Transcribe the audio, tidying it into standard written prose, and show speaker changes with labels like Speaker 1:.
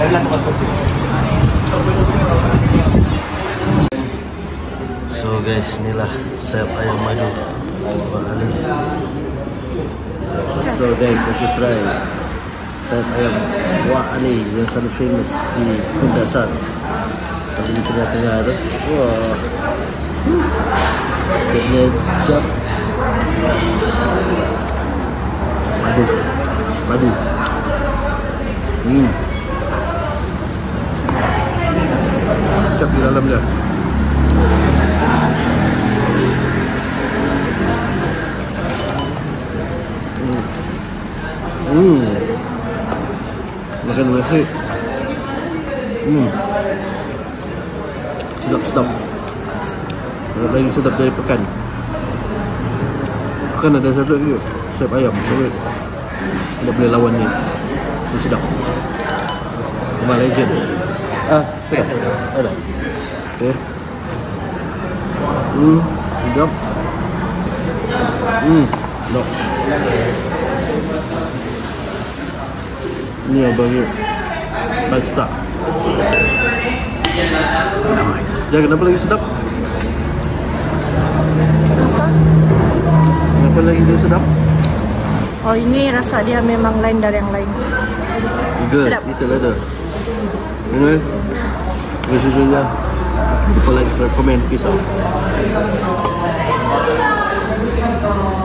Speaker 1: So guys, inilah sayap ayam madu Wak Ali. So guys, aku try sayap ayam Wak Ali yang sangat famous di Kundasar. Tapi di tengah-tengah tu, wah, dia jap madu. Cap di dalam dia. Makan nasi. Sedap. Lagi sedap dari pekan. Pekan ada satu lagi, sayap ayam. Tidak boleh lawan ni. Ini sedap. Rumah legend. Sedap. Ada. Okay. Sedap. Sedap. Ini abang ni Bagstar. Ya, kenapa lagi sedap? Kenapa lagi dia sedap?
Speaker 2: Oh, ini rasa dia memang lain dari yang lain.
Speaker 1: Sedap. Itulah tu. Ini sejujurnya lupa like, subscribe, komen, peace out.